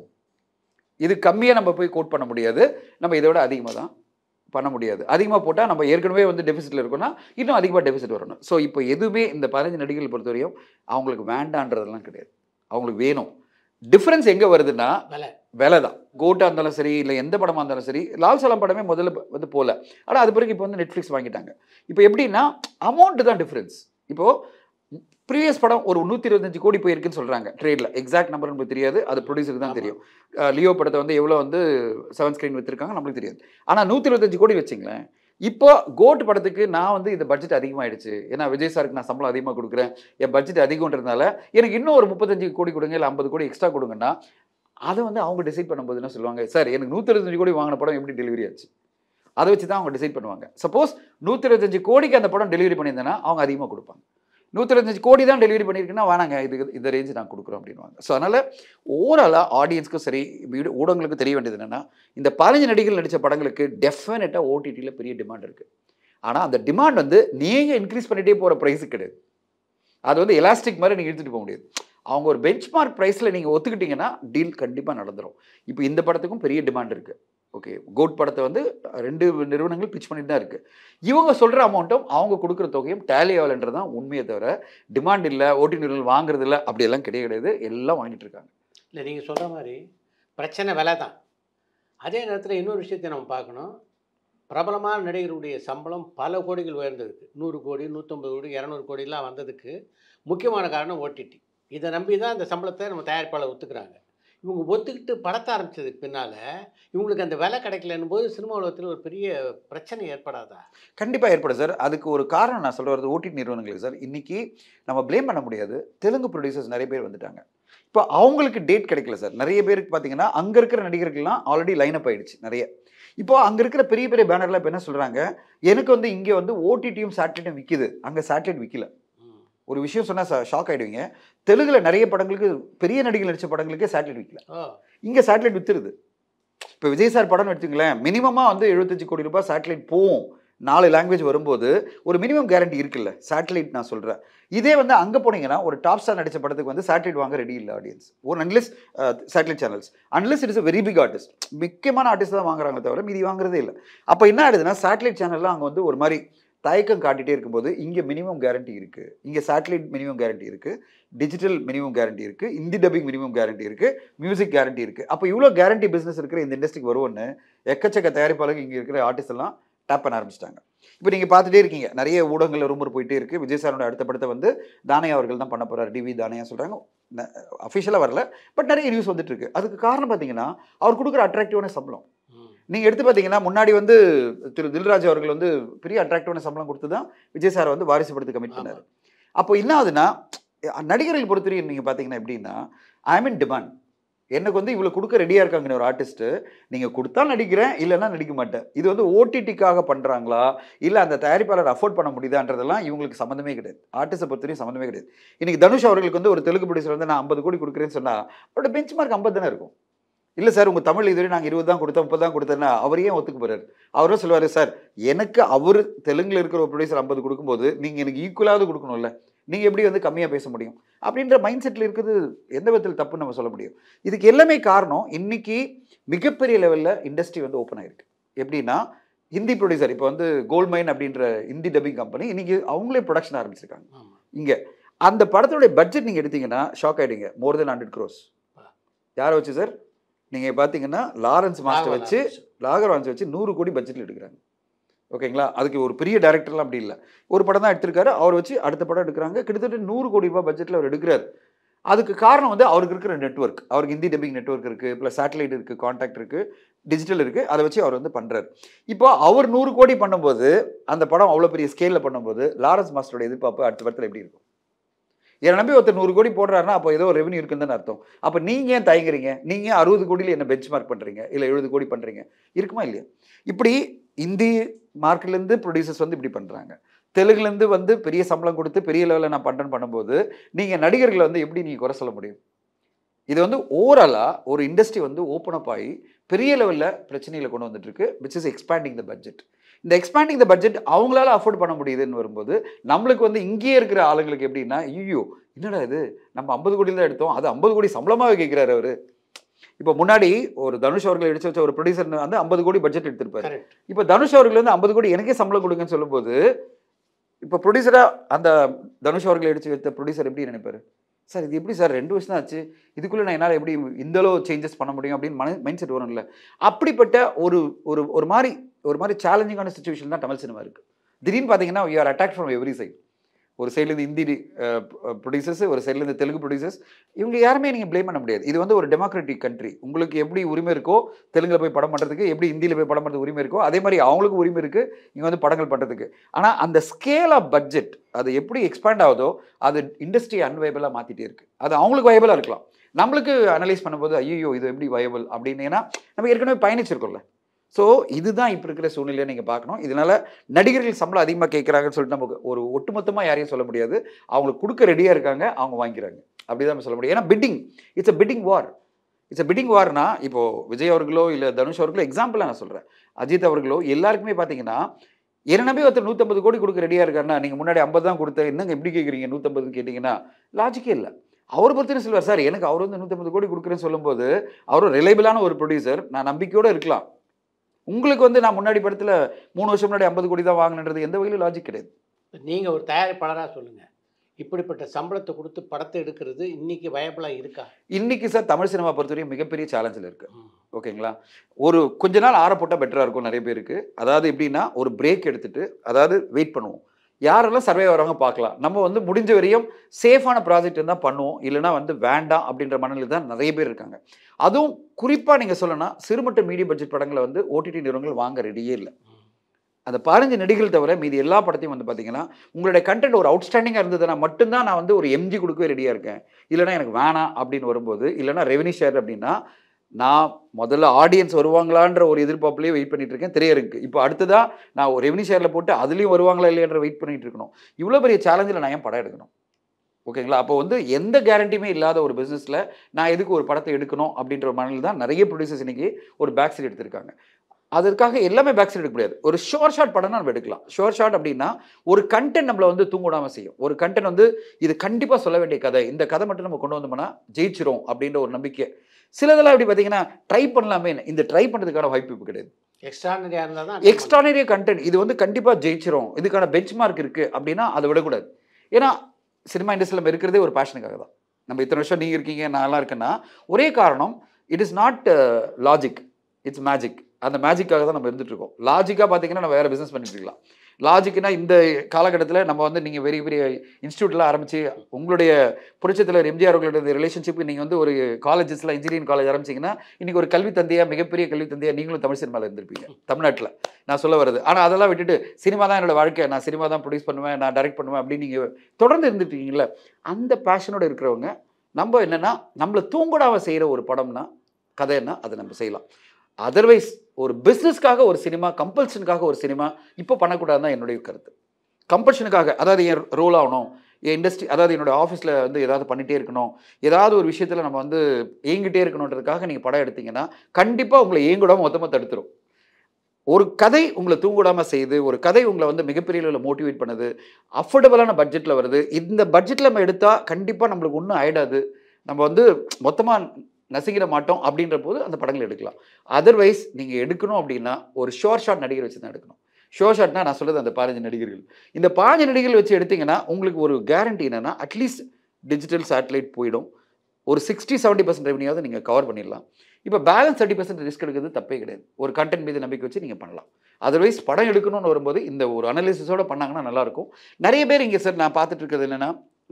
இது கம்மியாக நம்ம போய் கோட் பண்ண முடியாது, நம்ம இதை விட அதிகமாக தான் பண்ண முடியாது, அதிகமாக போட்டால் நம்ம ஏற்கனவே வந்து டெபிசிட்டில் இருக்கோம்னா இன்னும் அதிகமாக டெபிசிட் வரணும். ஸோ இப்போ எதுவுமே இந்த 15 நடிகர்கள் பொறுத்தவரையும் அவங்களுக்கு வேண்டான்றதெல்லாம் கிடையாது, அவங்களுக்கு வேணும். டிஃப்ரென்ஸ் எங்கே வருதுன்னா விலை தான். கோட்டாக இருந்தாலும் சரி, இல்லை எந்த படமாக இருந்தாலும் சரி, லால் சலாம் படமே முதல்ல வந்து போகல, ஆனால் அது பிறகு இப்போ வந்து நெட்ஃப்ளிக்ஸ் வாங்கிட்டாங்க. இப்போ எப்படின்னா அமௌண்ட்டு தான் டிஃப்ரென்ஸ். இப்போது ப்ரீவியஸ் படம் ஒரு 125 கோடி போயிருக்குன்னு சொல்கிறாங்க ட்ரேடில், எக்ஸாக்ட் நம்பர் நமக்கு தெரியாது, அது ப்ரொடியூசருக்கு தான் தெரியும். லியோ படத்தை வந்து எவ்வளோ வந்து 7 ஸ்க்ரீன் விற்றுருக்காங்க நம்மளுக்கு தெரியாது. ஆனால் 125 கோடி வச்சிங்களேன். இப்போ கோட் படத்துக்கு நான் வந்து இந்த பட்ஜெட் அதிகமாகிடுச்சு, ஏன்னா விஜய் சாருக்கு நான் சம்பளம் அதிகமாக கொடுக்குறேன், என் பட்ஜெட் அதிகன்றதுனால எனக்கு இன்னும் ஒரு 35 கோடி கொடுங்க, இல்லை 50 கோடி எக்ஸ்ட்ரா கொடுங்கன்னா அதை வந்து அவங்க டிசைட் பண்ணும்போது என்ன சொல்லுவாங்க, சார் எனக்கு 125 கோடி வாங்கின படம் எப்படி டெலிவரி ஆச்சு, அதை வச்சு தான் அவங்க டிசைட் பண்ணுவாங்க. சப்போஸ் 125 கோடிக்கு அந்த படம் டெலிவரி பண்ணியிருந்தேன்னா அவங்க அதிகமாக கொடுப்பாங்க. 125 கோடி தான் டெலிவரி பண்ணியிருக்குன்னா வேணாங்க, இது இந்த ரேஞ்சு நான் கொடுக்குறோம் அப்படின்வாங்க. ஸோ அதனால் ஓவராலாக ஆடியன்ஸ்க்கும் சரி ஊடகங்களுக்கும் தெரிய வேண்டியது என்னென்னா, இந்த 15 நடிகர்கள் நடித்த படங்களுக்கு டெஃபினட்டாக ஓடிடியில் பெரிய டிமாண்ட் இருக்குது. ஆனால் அந்த டிமாண்ட் வந்து நீங்கள் இன்க்ரீஸ் பண்ணிகிட்டே போகிற ப்ரைஸு கிடையாது, அது வந்து எலாஸ்டிக் மாதிரி நீங்கள் எடுத்துகிட்டு போக முடியாது. அவங்க ஒரு பெஞ்ச் மார்க் ப்ரைஸில் நீங்கள் ஒத்துக்கிட்டிங்கன்னா டீல் கண்டிப்பாக நடந்துடும். இப்போ இந்த படத்துக்கும் பெரிய டிமாண்ட் இருக்குது. ஓகே, கோட் படத்தை வந்து 2 நிறுவனங்கள் பிச் பண்ணிட்டு தான் இருக்குது. இவங்க சொல்கிற அமௌண்ட்டும் அவங்க கொடுக்குற தொகையும் டேலி ஆகலைன்றது தான் உண்மையை தவிர டிமாண்ட் இல்லை, ஓடி நிறுவனங்கள் வாங்குறது இல்லை அப்படியெல்லாம் கிடையாது, எல்லாம் வாங்கிட்டு இருக்காங்க. இல்லை நீங்கள் சொல்கிற மாதிரி பிரச்சனை விலை தான். அதே நேரத்தில் இன்னொரு விஷயத்தை நம்ம பார்க்கணும், பிரபலமான நடிகருடைய சம்பளம் பல கோடிகள் உயர்ந்ததுக்கு, 100 கோடி 150 கோடி 200 கோடிலாம் வந்ததுக்கு முக்கியமான காரணம் ஓடிடி. இதை நம்பி தான் அந்த சம்பளத்தை நம்ம தயாரிப்பாளர் ஒத்துக்கிறாங்க. இவங்க ஒத்துக்கிட்டு படத்தை ஆரம்பித்ததுக்கு பின்னால் இவங்களுக்கு அந்த விலை கிடைக்கலன்னும் போது சினிமா உலகத்தில் ஒரு பெரிய பிரச்சனை ஏற்படாதா? கண்டிப்பாக ஏற்படும் சார். அதுக்கு ஒரு காரணம் நான் சொல்கிறது ஓடிடி நிறுவனங்களுக்கு சார், இன்றைக்கி நம்ம ப்ளேம் பண்ண முடியாது. தெலுங்கு ப்ரொடியூசர்ஸ் நிறைய பேர் வந்துட்டாங்க. இப்போ அவங்களுக்கு டேட் கிடைக்கல சார். நிறைய பேருக்கு பார்த்தீங்கன்னா அங்கே இருக்கிற நடிகர்கள்லாம் ஆல்ரெடி லைன் அப் ஆயிடுச்சு நிறைய. இப்போ அங்கே இருக்கிற பெரிய பெரிய பேனர்லாம் இப்போ என்ன சொல்கிறாங்க, எனக்கு வந்து இங்கே வந்து ஓடிடியும் சேட்டலைட்டும் விற்கிது, அங்கே சேட்டலைட் விற்கல. ஒரு விஷயம் சொன்னால் ஷாக் ஆகிடுவீங்க. தெலுங்குல நிறைய படங்களுக்கு பெரிய நடிகர்கள் நடித்த படங்களுக்கு சேட்டலைட் விற்கல, இங்கே சேட்டலைட் விற்றுருது. இப்போ விஜய் சார் படம்னு எடுத்துங்களேன், மினிமமாக வந்து 75 கோடி ரூபாய் சேட்டலைட் போகும். 4 லாங்குவேஜ் வரும்போது ஒரு மினிமம் கேரண்டி இருக்குல்ல சேட்டலைட். நான் சொல்கிறேன், இதே வந்து அங்கே போனீங்கன்னா ஒரு டாப் ஸ்டார் நடித்த படத்துக்கு வந்து சேட்டலைட் வாங்க ரெடி இல்லை ஆடியன்ஸ். ஒரு unless satellite channels, unless it is very big artist, முக்கியமான ஆர்டிஸ்ட் தான் வாங்குறாங்க தவிர மீதி வாங்குறதே இல்லை. அப்போ என்ன ஆயிடுதுன்னா சேட்டலைட் சேனல்லாம் அங்கே வந்து ஒரு மாதிரி தயக்கம் காட்டிகிட்டே இருக்கும்போது இங்கே மினிமம் கேரண்டி இருக்குது, இங்கே சேட்டலைட் மினிமம் கேரண்டி இருக்குது, டிஜிட்டல் மினிமம் கேரண்டி இருக்குது, ஹிந்தி டப்பிங் மினிமம் கேரண்டி இருக்குது, மியூசிக் கேரண்டி இருக்குது. அப்போ இவ்வளோ கேரண்டி பிஸ்னஸ் இருக்கிற இந்த இண்டஸ்ட்ரிக்கு வருவோன்னு எக்கச்சக்க தயாரிப்பாளர்கள் இங்கே இருக்கிற ஆர்டிஸ்ட் எல்லாம் டேப் பண்ண ஆரம்பிச்சிட்டாங்க. இப்போ நீங்கள் பார்த்துட்டே இருக்கீங்க, நிறைய ஊடகங்களில் ரூமர் போயிட்டே இருக்குது. விஜய் சாரோட அடுத்த படத்தை வந்து தானையா அவர்கள் தான் பண்ண போகிறார், டிவி தானையா சொல்கிறாங்க. அஃபிஷியலாக வரல, பட் நிறைய நியூஸ் வந்துட்டு இருக்கு. அதுக்கு காரணம் பார்த்தீங்கன்னா அவர் கொடுக்குற அட்ராக்டிவான சம்பளம். நீங்கள் எடுத்து பார்த்தீங்கன்னா முன்னாடி வந்து திரு தில்ராஜ் அவர்கள் வந்து பெரிய அட்ராக்டிவான சம்பளம் கொடுத்து தான் விஜய் சாரை வந்து வாரிசு படத்துக்கு கமிட் பண்ணார். அப்போ என்ன ஆகுதுன்னா நடிகர்கள் பொறுத்தவரையும் நீங்கள் பார்த்தீங்கன்னா எப்படின்னா ஐ மீன் டிமாண்ட், எனக்கு வந்து இவ்வளோ கொடுக்க ரெடியாக இருக்காங்கன்னு ஒரு ஆர்டிஸ்ட்டு, நீங்கள் கொடுத்தா நடிக்கிறேன் இல்லைன்னா நடிக்க மாட்டேன். இது வந்து ஓடிடிக்காக பண்ணுறாங்களா இல்லை அந்த தயாரிப்பாளர் அஃபோர்ட் பண்ண முடியுதான்றதெல்லாம் இவங்களுக்கு சம்மந்தமே கிடையாது. ஆர்டிஸ்ட்டை பொறுத்தவரையும் சம்மந்தமே கிடையாது. இன்றைக்கி தனுஷ் அவர்களுக்கு வந்து ஒரு தெலுங்கு ப்ரொடியூசர் வந்து நான் 50 கோடி கொடுக்குறேன்னு சொன்னால் அவரோட பெஞ்ச் மார்க் 50 தானே இருக்கும். இல்லை சார் உங்கள் தமிழ் இதுவரை நாங்கள் 20 தான் கொடுத்தோம் 30 தான் கொடுத்தேன்னா அவர் ஏன் ஒத்துக்கு போகிறார்? அவரும் சொல்லுவார், சார் எனக்கு அவர் தெலுங்கில் இருக்கிற ஒரு ப்ரொடியூசர் 50 கொடுக்கும்போது நீங்கள் எனக்கு ஈக்குவலாவது கொடுக்கணும்ல, நீங்கள் எப்படி வந்து கம்மியாக பேச முடியும் அப்படின்ற மைண்ட் செட்டில் இருக்குது. எந்த விதத்தில் தப்புன்னு நம்ம சொல்ல முடியும். இதுக்கு எல்லாமே காரணம் இன்னைக்கு மிகப்பெரிய லெவலில் இண்டஸ்ட்ரி வந்து ஓப்பன் ஆகிருக்கு. எப்படின்னா ஹிந்தி ப்ரொடியூசர் இப்போ வந்து கோல்ட்மைன் அப்படின்ற ஹிந்தி டப்பிங் கம்பெனி இன்னைக்கு அவங்களே ப்ரொடக்ஷன் ஆரம்பிச்சிருக்காங்க. இங்கே அந்த படத்தோடைய பட்ஜெட் நீங்கள் எடுத்தீங்கன்னா ஷாக் ஆகிடுங்க, மோர் தென் 100 crores. யாரை வச்சு சார்? நீங்கள் பார்த்தீங்கன்னா லாரன்ஸ் மாஸ்டர் வச்சு, லாகர்வான்ஸ் வச்சு 100 கோடி பட்ஜெட்டில் எடுக்கிறாங்க. ஓகேங்களா? அதுக்கு ஒரு பெரிய டைரக்டர்லாம் அப்படி இல்லை, ஒரு படம் தான் எடுத்திருக்காரு, அவர் வச்சு அடுத்த படம் எடுக்கிறாங்க. கிட்டத்தட்ட 100 கோடி ரூபாய் பட்ஜெட்டில் அவர் எடுக்கிறார். அதுக்கு காரணம் வந்து அவருக்கு இருக்கிற நெட்வொர்க். அவருக்கு ஹிந்தி டப்பிங் நெட்வொர்க் இருக்குது, ப்ளஸ் சேட்டலைட் இருக்குது, கான்டாக்ட் இருக்குது, டிஜிட்டல் இருக்குது. அதை வச்சு அவர் வந்து பண்ணுறாரு. இப்போ அவர் 100 கோடி பண்ணும்போது அந்த படம் அவ்வளோ பெரிய ஸ்கேலில் பண்ணும்போது லாரன்ஸ் மாஸ்டரோட எதிர்பார்ப்பு அடுத்த படத்தில் எப்படி இருக்கும்? என்னை நம்பி ஒருத்தர் 100 கோடி போடுறாருன்னா அப்போ ஏதோ ஒரு ரெவன்யூ இருக்குன்னு அர்த்தம். அப்போ நீங்கள் ஏன் தயங்குறீங்க? நீங்கள் 60 கோடியில் என்ன பெஞ்ச் மார்க் பண்ணுறீங்க, இல்லை 70 கோடி பண்ணுறீங்க? இருக்குமா இல்லையா? இப்படி இந்தி மார்க்கெட்லேருந்து ப்ரொடியூசர்ஸ் வந்து இப்படி பண்ணுறாங்க. தெலுங்குலேருந்து வந்து பெரிய சம்பளம் கொடுத்து பெரிய லெவலில் நான் பண்ணும்போது நீங்கள் நடிகர்களை வந்து எப்படி நீங்கள் குறை சொல்ல முடியும்? இது வந்து ஓவராலாக ஒரு இண்டஸ்ட்ரி வந்து ஓப்பன் அப் ஆகி பெரிய லெவலில் பிரச்சனைகளை கொண்டு வந்துட்டு இருக்கு, which is expanding the budget. இந்த எக்ஸ்பேண்டிங் த பட்ஜெட் அவங்களால அஃபோர்ட் பண்ண முடியுதுன்னு வரும்போது நம்மளுக்கு வந்து இங்கேயே இருக்கிற ஆளுங்களுக்கு எப்படின்னா, ஐயோ என்னடா இது, நம்ம 50 கோடியில் தான் எடுத்தோம், அது 50 கோடி சம்பளமாகவே கேட்குறாரு அவர். இப்போ முன்னாடி ஒரு தனுஷ் அவர்கள் எடுத்து வச்ச ஒரு ப்ரொடியூசர் வந்து 50 கோடி பட்ஜெட் எடுத்திருப்பாரு. இப்போ தனுஷ் அவர்கள் வந்து 50 கோடி எனக்கே சம்பளம் கொடுங்கன்னு சொல்லும்போது இப்போ ப்ரொடியூசராக அந்த தனுஷ் அவர்கள் எடுத்து வைத்த ப்ரொடியூசர் எப்படி நினைப்பாரு? சார் இது எப்படி சார் 2 வருஷம் தான் ஆச்சு, இதுக்குள்ளே நான் என்னால் எப்படி இந்த அளவு சேஞ்சஸ் பண்ண முடியும் அப்படின்னு மைண்ட் செட் வரும்ல. அப்படிப்பட்ட ஒரு ஒரு ஒரு மாதிரி சேலஞ்சிங்கான சுச்சுவேஷன் தான் தமிழ் சினிமா இருக்குது. திடீர்னு பார்த்தீங்கன்னா you are attack from every side. ஒரு சைட்லேருந்து ஹிந்தி ப்ரொடியூசர்ஸ், ஒரு சைட்லேருந்து தெலுங்கு ப்ரொடியூசர்ஸ், இவங்க யாருமே நீங்கள் ப்ளேம் பண்ண முடியாது. இது வந்து ஒரு டெமோக்ராட்டிக் கண்ட்ரி. உங்களுக்கு எப்படி உரிமை இருக்கோ தெலுங்கில் போய் படம் பண்ணுறதுக்கு, எப்படி ஹிந்தியில் போய் படம் பண்ணுறது உரிமை இருக்கோ, அதே மாதிரி அவங்களுக்கும் உரிமை இருக்குது இங்கே வந்து படங்கள் பண்ணுறதுக்கு. ஆனால் அந்த ஸ்கேல் ஆஃப் பட்ஜெட் அது எப்படி எக்ஸ்பேண்ட் ஆகுதோ அது இண்டஸ்ட்ரி அன்வைபிளாக மாற்றிட்டே இருக்குது. அது அவங்களுக்கு வயபிளாக இருக்கலாம், நம்மளுக்கு அனலைஸ் பண்ணும்போது ஐயோ இது எப்படி வயபிள் அப்படின்னு, ஏன்னா நம்ம ஏற்கனவே பயணிச்சிருக்கோம்ல. ஸோ இதுதான் இப்போ இருக்கிற சூழ்நிலையை நீங்கள் பார்க்கணும். இதனால் நடிகர்கள் சம்பளம் அதிகமாக கேட்குறாங்கன்னு சொல்லிட்டு நமக்கு ஒரு ஒட்டுமொத்தமாக யாரையும் சொல்ல முடியாது. அவங்களுக்கு கொடுக்க ரெடியாக இருக்காங்க, அவங்க வாங்கிக்கிறாங்க, அப்படி தான் சொல்ல முடியும். ஏன்னா bidding, it's a bidding war. It's a bidding வார்னா இப்போது விஜய் அவர்களோ இல்லை தனுஷ் அவர்களோ எக்ஸாம்பிளாக நான் சொல்கிறேன், அஜித் அவர்களோ எல்லாருக்குமே பார்த்தீங்கன்னா என்ன நம்பி ஒருத்தர் 150 கோடி கொடுக்க ரெடியாக இருக்காருன்னா நீங்கள் முன்னாடி 50 தான் கொடுத்த, என்னங்க எப்படி கேட்குறீங்க 150 கேட்டிங்கன்னா லாஜிக்கே இல்லை. அவர் பொறுத்தவரை சொல்லுவார், சார் எனக்கு அவர் வந்து 150 கோடி கொடுக்குறேன்னு சொல்லும்போது அவரும் ரிலையபிளான ஒரு ப்ரொடியூசர், நான் நம்பிக்கையோடு இருக்கலாம். உங்களுக்கு வந்து நான் முன்னாடி படத்தில் 3 வருஷம் முன்னாடி 50 கோடி தான் வாங்கினது எந்த வகையிலும் லாஜிக் கிடையாது. நீங்கள் ஒரு தயாரிப்பாளராக சொல்லுங்கள், இப்படிப்பட்ட சம்பளத்தை கொடுத்து படத்தை எடுக்கிறது இன்னைக்கு வயபிளாக இருக்கா? இன்னைக்கு சார் தமிழ் சினிமா பொறுத்தவரையும் மிகப்பெரிய சேலஞ்சில் இருக்குது. ஓகேங்களா? ஒரு கொஞ்ச நாள் ஆறப்போட்டால் பெட்டராக இருக்கும் நிறைய பேருக்கு. அதாவது எப்படின்னா ஒரு பிரேக் எடுத்துகிட்டு, அதாவது வெயிட் பண்ணுவோம், யாரெல்லாம் சர்வே வரவங்க பார்க்கலாம், நம்ம வந்து முடிஞ்ச வரையும் சேஃபான ப்ராஜெக்ட் இருந்தால் பண்ணுவோம், இல்லைனா வந்து வேண்டாம் அப்படின்ற மனநிலை தான் நிறைய பேர் இருக்காங்க. அதுவும் குறிப்பாக நீங்கள் சொல்லணும்னா சிறுமட்ட மீடியம் பட்ஜெட் படங்களை வந்து ஓடிடி நிறுவனங்கள் வாங்க ரெடியே இல்லை. அந்த 15 நடிகர்கள் தவிர மீதி எல்லா படத்தையும் வந்து பார்த்தீங்கன்னா உங்களுடைய கண்டென்ட் ஒரு அவுட்ஸ்டாண்டிங்காக இருந்ததுன்னா மட்டும்தான் நான் வந்து ஒரு எம்ஜி கொடுக்கவே ரெடியாக இருக்கேன். இல்லைனா எனக்கு வேணாம் அப்படின்னு வரும்போது, இல்லைனா ரெவன்யூ ஷேர் அப்படின்னா நான் முதல்ல ஆடியன்ஸ் வருவாங்களான்ற ஒரு எதிர்பார்ப்புலேயே வெயிட் பண்ணிட்டு இருக்கேன். திரையரங்குக்கு இப்போ அடுத்ததா நான் ஒரு ரெவன்யூ ஷேரில் போட்டு அதுலேயும் வருவாங்களா இல்லையான்ற வெயிட் பண்ணிட்டு இருக்கணும். இவ்வளோ பெரிய சேலஞ்சில் நான் ஏன் படம் எடுக்கணும்? ஓகேங்களா? அப்போ வந்து எந்த கேரண்டியுமே இல்லாத ஒரு பிஸ்னஸில் நான் எதுக்கு ஒரு படத்தை எடுக்கணும் அப்படின்ற ஒரு மனநிலை தான் நிறைய ப்ரொடியூசர்ஸ் இன்னைக்கு ஒரு பேக் சைடு எடுத்திருக்காங்க. அதற்காக எல்லாமே பேக் சைடு எடுக்க முடியாது. ஒரு ஷோர் ஷாட் படம்னா நம்ம எடுக்கலாம். ஷோர் ஷாட் அப்படின்னா ஒரு கண்டென்ட் நம்மளை வந்து தூங்கிடாமல் செய்யும். ஒரு கண்டென்ட் வந்து இது கண்டிப்பாக சொல்ல வேண்டிய கதை, இந்த கதை மட்டும் நம்ம கொண்டு வந்தோம்னா ஜெயிச்சிரும் அப்படின்ற ஒரு நம்பிக்கை. சிலதெல்லாம் எப்படி பார்த்தீங்கன்னா ட்ரை பண்ணலாமே, இந்த ட்ரை பண்ணுறதுக்கான வாய்ப்பு இப்போ கிடையாது. எக்ஸ்ட்ரானரியாக இருந்தால் தான் எக்ஸ்ட்ரானரி கண்டென்ட் இது வந்து கண்டிப்பாக ஜெயிச்சிரும், இதுக்கான பெஞ்ச் மார்க் இருக்குது அப்படின்னா அதை விடக்கூடாது. ஏன்னா சினிமா இண்டஸ்ட்ரியில் நம்ம இருக்கிறதே ஒரு பேஷனுக்காக தான். நம்ம இத்தனை வருஷம் நீங்கள் இருக்கீங்க, நான்லாம் இருக்கேன்னா ஒரே காரணம், it is not logic, it's magic. அந்த மேஜிக்காக தான் நம்ம இருந்துட்டு இருக்கோம். லாஜிக்காக பார்த்தீங்கன்னா நம்ம வேறு பிஸ்னஸ் பண்ணிட்டு இருக்கலாம். லாஜிக்னா இந்த காலகட்டத்தில் நம்ம வந்து நீங்கள் பெரிய பெரிய இன்ஸ்டியூட்லாம் ஆரம்பித்து உங்களுடைய புரட்சித்தலைவர் எம்ஜிஆர் அவர்களோட ரிலேஷன்ஷிப் நீங்கள் வந்து ஒரு காலேஜஸில் இன்ஜினியரிங் காலேஜ் ஆரம்பிச்சிங்கன்னா இன்றைக்கி ஒரு கல்வி தந்தையாக, மிகப்பெரிய கல்வி தந்தையாக நீங்களும் தமிழ் சினிமாவில் இருந்திருப்பீங்க தமிழ்நாட்டில். நான் சொல்ல வருது. ஆனால் அதெல்லாம் விட்டுட்டு சினிமா தான் என்னோட வாழ்க்கை, நான் சினிமா தான் ப்ரொடியூஸ் பண்ணுவேன், நான் டைரக்ட் பண்ணுவேன் அப்படின்னு நீங்கள் தொடர்ந்து இருந்துட்டீங்கல்ல, அந்த பேஷனோடு இருக்கிறவங்க நம்ம என்னென்னா நம்மளை தூங்குடாமல் செய்கிற ஒரு படம்னா கதைன்னா அதை நம்ம செய்யலாம். அதர்வைஸ் ஒரு பிஸ்னஸ்க்காக ஒரு சினிமா, கம்பல்ஷனுக்காக ஒரு சினிமா இப்போ பண்ணக்கூடாதுன்னு தான் என்னுடைய கருத்து. கம்பல்ஷனுக்காக, அதாவது என் ரோல் ஆகணும், என் இண்டஸ்ட்ரி, அதாவது என்னோடய ஆஃபீஸில் வந்து ஏதாவது பண்ணிகிட்டே இருக்கணும், ஏதாவது ஒரு விஷயத்தில் நம்ம வந்து இயங்கிட்டே இருக்கணுன்றதுக்காக நீங்கள் படம் எடுத்தீங்கன்னா கண்டிப்பாக உங்களை இயங்கிடாமல் மொத்தமாக தடுத்துரும். ஒரு கதை உங்களை தூங்கிடாமல் செய்யுது, ஒரு கதை உங்களை வந்து மிகப்பெரிய அளவில் மோட்டிவேட் பண்ணுது, அஃபோர்டபுளான பட்ஜெட்டில் வருது. இந்த பட்ஜெட்டில் நம்ம எடுத்தால் கண்டிப்பாக நம்மளுக்கு ஒன்றும் ஆகிடாது, நம்ம வந்து மொத்தமாக நசிக்கிட மாட்டோம் அப்படின்ற போது அந்த படங்கள் எடுக்கலாம். அதர்வைஸ் நீங்கள் எடுக்கணும் அப்படின்னா ஒரு ஷோர் ஷாட் நடிகர் வச்சு தான் எடுக்கணும். ஷோர் ஷாட்னா நான் சொல்கிறது அந்த 15 நடிகர்கள். இந்த 15 நடிகர்கள் வச்சு எடுத்திங்கன்னா உங்களுக்கு ஒரு கேரண்டி என்னென்னா அட்லீஸ்ட் டிஜிட்டல் சேட்டலைட் போயிடும், ஒரு 60-70% ரெவன்யூவாவது நீங்கள் கவர் பண்ணிடலாம். இப்போ பேலன்ஸ் 30% ரிஸ்க் எடுக்கிறது தப்பே கிடையாது. ஒரு கண்டென்ட் மீது நம்பிக்கை வச்சு நீங்கள் பண்ணலாம். அதர்வைஸ் படம் எடுக்கணும்னு வரும்போது இந்த ஒரு அனலிசிஸோடு பண்ணாங்கன்னா நல்லாயிருக்கும். நிறைய பேர் இங்கே சார் நான் பார்த்துட்டு இருக்கிறது என்னென்னா,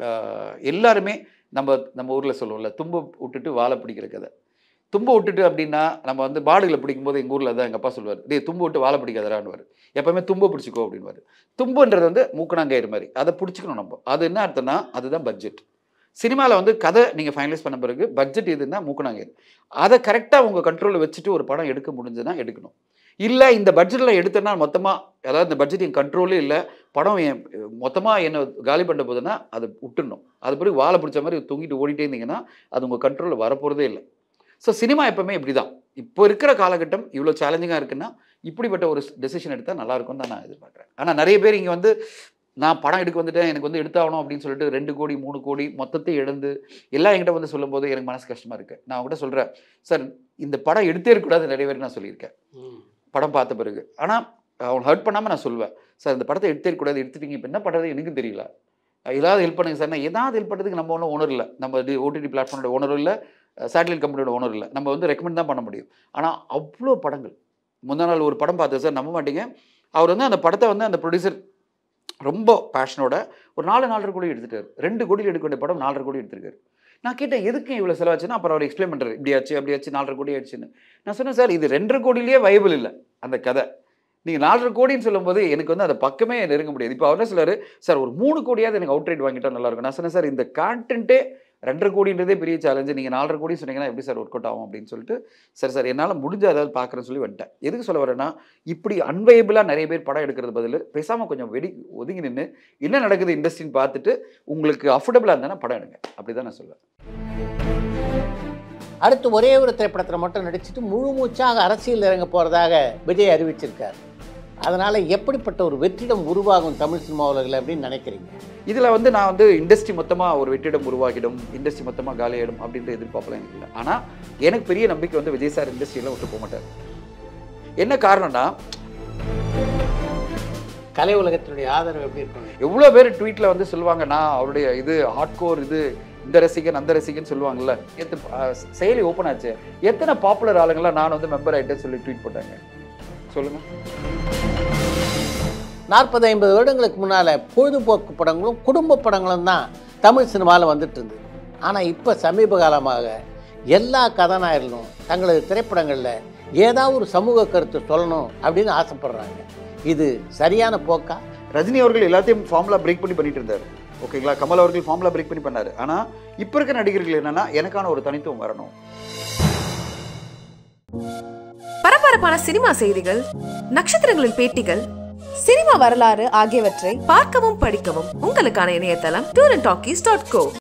எல்லாருமே நம்ம ஊரில் சொல்லுவோம்ல, தும்பை விட்டுட்டு வாழை பிடிக்கிற கதை. தும்பை விட்டுட்டு அப்படின்னா நம்ம வந்து பாடுகளை பிடிக்கும்போது எங்கள் ஊரில் தான் எங்கள் அப்பா சொல்லுவார், டே தும்பு விட்டு வாழை பிடிக்காதரான்னு. எப்போவுமே தும்பை பிடிச்சிக்கோ அப்படின்வார். தும்புன்றது வந்து மூக்கணாங்கயிறு மாதிரி, அதை பிடிச்சிக்கணும் நம்ம. அது என்ன அர்த்தம்னா அதுதான் பட்ஜெட். சினிமாவில் வந்து கதை நீங்கள் ஃபைனலைஸ் பண்ண பிறகு பட்ஜெட் எதுன்னா மூக்கணாங்கயிறு. அதை கரெக்டாக உங்கள் கண்ட்ரோலில் வச்சுட்டு ஒரு படம் எடுக்க முடிஞ்சுன்னா எடுக்கணும். இல்லை இந்த பட்ஜெட்டில் எடுத்தேன்னா மொத்தமாக, அதாவது இந்த பட்ஜெட் என் கண்ட்ரோலே இல்லை, படம் மொத்தமாக என்னை காலி பண்ண போதுன்னா அதை விட்டுடணும். அது பிறகு வாழை பிடிச்ச மாதிரி தூங்கிட்டு ஓடிட்டே இருந்தீங்கன்னா அது உங்கள் கண்ட்ரோலில் வரப்போகிறதே இல்லை. ஸோ சினிமா எப்போவுமே இப்படி தான். இப்போ இருக்கிற காலகட்டம் இவ்வளோ சேலஞ்சிங்காக இருக்குன்னா இப்படிப்பட்ட ஒரு டெசிஷன் எடுத்தால் நல்லாயிருக்கும்னு தான் நான் எதிர்பார்க்குறேன். ஆனால் நிறைய பேர் இங்கே வந்து நான் படம் எடுக்க வந்துட்டேன், எனக்கு வந்து எடுத்தாகணும் அப்படின்னு சொல்லிட்டு 2 கோடி 3 கோடி மொத்தத்தை இழந்து எல்லாம் என்கிட்ட வந்து சொல்லும்போது எனக்கு மனசு கஷ்டமாக இருக்குது. நான் அவங்ககிட்ட சொல்கிறேன், சார் இந்த படம் எடுத்தே இருக்கக்கூடாது, நிறைய பேர் நான் சொல்லியிருக்கேன் படம் பார்த்த பிறகு. ஆனால் அவன் ஹர்ட் பண்ணாமல் நான் சொல்லுவேன், சார் இந்த படத்தை எடுத்தே இருக்கக்கூடாது, எடுத்துட்டீங்க இப்போ என்ன பண்ணுறது எனக்கும் தெரியல, ஏதாவது ஹெல்ப் பண்ணுங்க சார். நான் ஏதாவது ஹெல்ப் பண்ணுறதுக்கு நம்ம ஒன்றும் ஓனர் இல்லை, நம்ம ஓடிடி பிளாட்ஃபார்மோட ஓனரும் இல்லை, சேட்டலைட் கம்பெனியோட ஓனர் இல்லை, நம்ம வந்து ரெக்கமெண்ட் தான் பண்ண முடியும். ஆனால் அவ்வளோ படங்கள், முந்தா நாள் ஒரு படம் பார்த்தேன் சார், நம்ப மாட்டீங்க, அவர் வந்து அந்த படத்தை வந்து அந்த ப்ரொடியூசர் ரொம்ப பேஷனோட ஒரு 4.5 கோடி எடுத்துட்டார். 2 கோடியில் எடுக்க வேண்டிய படம் 4.5 கோடி எடுத்திருக்காரு. நான் கேட்டேன் எதுக்கு இவ்வளோ செலவாச்சுன்னா, அப்புறம் அவர் எக்ஸ்பிளைன் பண்ணுறாரு, இப்படி ஆச்சு அப்படி ஆச்சு 4.5 கோடி ஆயிடுச்சுன்னு. நான் சொன்னேன் சார் இது 2.5 கோடியிலேயே வைபிள் இல்லை அந்த கதை, நீங்கள் 4.5 கோடின்னு சொல்லும்போது எனக்கு வந்து அந்த பக்கமே நெருங்க முடியாது. இப்போ அவர் என்ன சொல்கிறாரு, சார் ஒரு 3 கோடியாவது எனக்கு அவுட் ரைட் வாங்கிட்டா நல்லாயிருக்கும். நான் சொன்னேன் சார் இந்த கான்டென்ட்டே 2.5 கோடின்றதே பெரிய சேலஞ்சு, நீங்கள் 4.5 கோடி சொன்னீங்கன்னா எப்படி சார் ஒர்க் அவுட் ஆகும் அப்படின்னு சொல்லிட்டு, சார் என்னால் முடிஞ்ச ஏதாவது பார்க்குறேன்னு சொல்லி வந்துட்டேன். எதுக்கு சொல்ல வரேன்னா, இப்படி அன்வைபிளாக நிறைய பேர் படம் எடுக்கிறது பதில் பேசாமல் கொஞ்சம் ஒதுங்கி நின்று என்ன நடக்குது இண்டஸ்ட்ரின்னு பார்த்துட்டு உங்களுக்கு அஃபோர்டபுளாக இருந்தால் படம் எடுங்க, அப்படி தான் நான் சொல்லுவேன். அடுத்து ஒரே ஒரு திரைப்படத்தில் மட்டும் நடிச்சுட்டு முழு மூச்சாக அரசியல் இறங்க போகிறதாக விஜய் அறிவிச்சிருக்கார். அதனால் எப்படிப்பட்ட ஒரு வெற்றிடம் உருவாகும் தமிழ் சினிமா உலகில் அப்படின்னு நினைக்கிறீங்க? இதில் வந்து நான் வந்து இண்டஸ்ட்ரி மொத்தமாக ஒரு வெற்றிடம் உருவாகிடும், இண்டஸ்ட்ரி மொத்தமாக காலியாகிடும் அப்படின்ற எதிர்பார்ப்பெல்லாம் எனக்கு இல்லை. ஆனால் எனக்கு பெரிய நம்பிக்கை வந்து விஜய் சார் இண்டஸ்ட்ரியெலாம் விட்டு போக மாட்டார். என்ன காரணம்னா, கலை உலகத்தினுடைய ஆதரவு எப்படி இருக்கும்? எவ்வளோ பேர் ட்வீட்டில் வந்து சொல்லுவாங்க, நான் அவருடைய இது ஹார்ட்கோர், இது இந்த ரசிகன் அந்த ரசிகன் சொல்லுவாங்கல்ல. செயலி ஓப்பன் ஆச்சு, எத்தனை பாப்புலர் ஆளுங்களாம் நான் வந்து மெம்பர் ஆகிட்டேன்னு சொல்லி ட்வீட் போட்டாங்க சொல்லுங்கள். 40-50 வருடங்களுக்கு முன்னால் பொழுதுபோக்கு படங்களும் குடும்ப படங்களும் தான் தமிழ் சினிமாவில் வந்துட்டு இருந்தது. ஆனால் இப்போ சமீப காலமாக எல்லா கதாநாயகர்களும் தங்களது திரைப்படங்களில் ஏதாவது ஒரு சமூக கருத்து சொல்லணும் அப்படின்னு ஆசைப்படுறாங்க. இது சரியான போக்கா? ரஜினி அவர்கள் எல்லாத்தையும் ஃபார்முலா பிரேக் பண்ணி பண்ணிட்டு இருந்தார். ஓகேங்களா, கமல் அவர்கள் ஃபார்முலா பிரேக் பண்ணி பண்ணாரு. ஆனால் இப்போ இருக்க நடிகர்கள் என்னன்னா, எனக்கான ஒரு தனித்துவம் வரணும். பரபரப்பான சினிமா செய்திகள், நட்சத்திரங்களின் பேட்டிகள், சினிமா வரலாறு ஆகியவற்றை பார்க்கவும் படிக்கவும் உங்களுக்கான இணையதளம் tourantalkies.co.